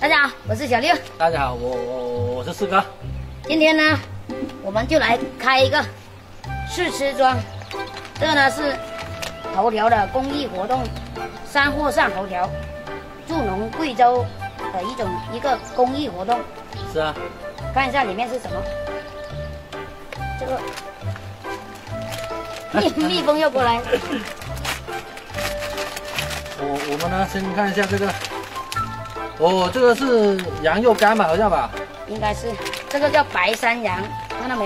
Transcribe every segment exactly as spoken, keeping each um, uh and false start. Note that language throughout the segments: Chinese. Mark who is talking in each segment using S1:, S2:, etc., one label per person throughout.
S1: 大家好，我是小六。
S2: 大家好，我我我是四哥。
S1: 今天呢，我们就来开一个试吃装。这个呢是头条的公益活动，山货上头条，助农贵州的一种一个公益活动。
S2: 是啊，
S1: 看一下里面是什么。这个蜜蜜蜂又过来。
S2: 我我们呢先看一下这个。哦，这个是羊肉干吧，好像吧？
S1: 应该是，这个叫白山羊，看到没有？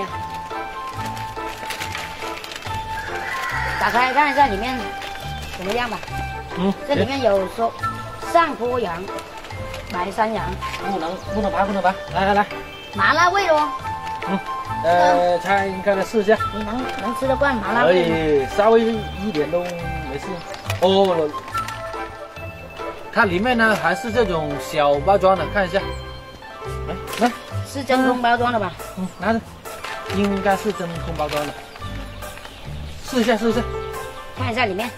S1: 打开看一下里面怎么样吧。
S2: 嗯，
S1: 这里面有说上坡羊、白山羊，
S2: 不能不能拔，不能拔。来来来，
S1: 麻辣味哦。
S2: 嗯，呃，拆开来试一下。
S1: 你能能吃得惯麻辣
S2: 可
S1: 味吗？
S2: 以，稍微一点都没事。哦。它里面呢还是这种小包装的，看一下，来来，
S1: 是真空包装的吧？
S2: 嗯，拿着，应该是真空包装的，试一下试一下，
S1: 看一下里面，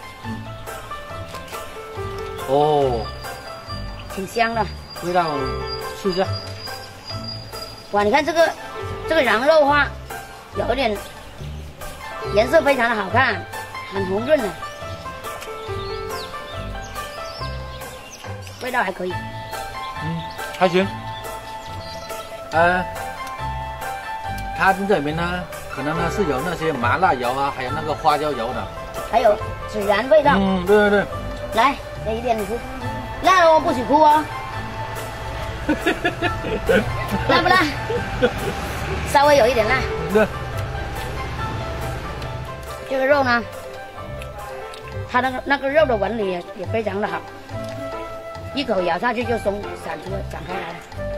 S2: 哦，
S1: 挺香的，
S2: 味道试一下，
S1: 哇，你看这个这个羊肉花，有一点颜色非常的好看，很红润的。味道还可以，
S2: 嗯，还行。呃，它这里面呢，可能呢是有那些麻辣油啊，还有那个花椒油的，
S1: 还有孜然味道。
S2: 嗯，对对对。
S1: 来，这一点你吃，辣哦，不许哭哦。辣不辣？稍微有一点辣。
S2: 对。
S1: 这个肉呢，它那个那个肉的纹理也也非常的好。一口咬下去就松散出了，展开来了。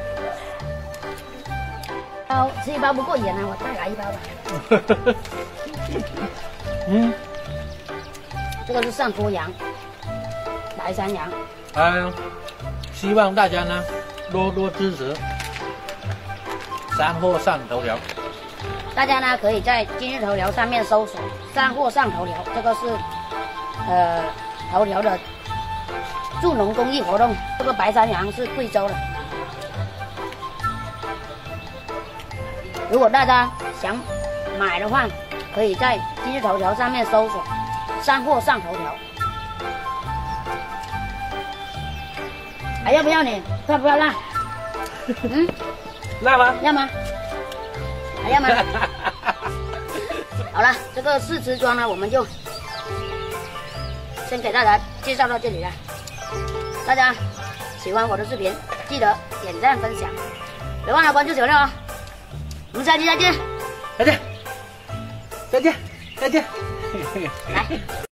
S1: 包吃一包不过瘾啊，我再来一包吧。
S2: 嗯，
S1: 这个是上坡羊，白山羊。
S2: 嗯，希望大家呢多多支持山货上头条。
S1: 大家呢可以在今日头条上面搜索“山货上头条”，这个是呃头条的助农公益活动。这个白山羊是贵州的。如果大家想买的话，可以在今日头条上面搜索“山货上头条”。还要不要你？要不要辣？嗯，
S2: 辣吗？
S1: 要吗？还要吗？好了，这个试吃装呢，我们就先给大家介绍到这里了。大家喜欢我的视频，记得点赞分享，别忘了关注小六哦。我们下期再见，
S2: 再见，再见，再见。
S1: 来。